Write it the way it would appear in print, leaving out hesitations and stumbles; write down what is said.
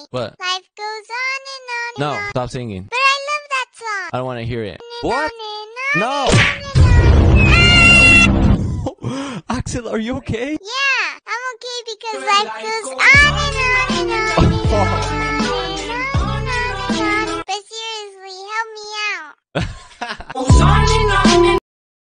What? Life goes on and on and No, on. stop singing. But I love that song. I don't want to hear it. On What? and on No! and on and on. Axel, are you okay? Yeah, I'm okay because life goes on and on.